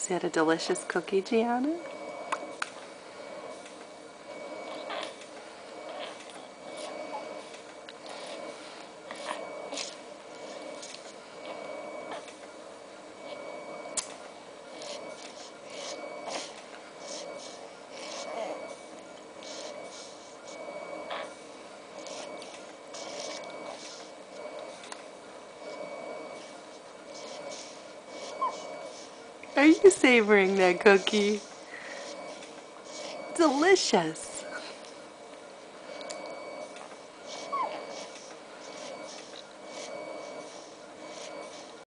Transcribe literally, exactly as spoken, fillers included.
Is that a delicious cookie, Gianna? Are you savoring that cookie? Delicious.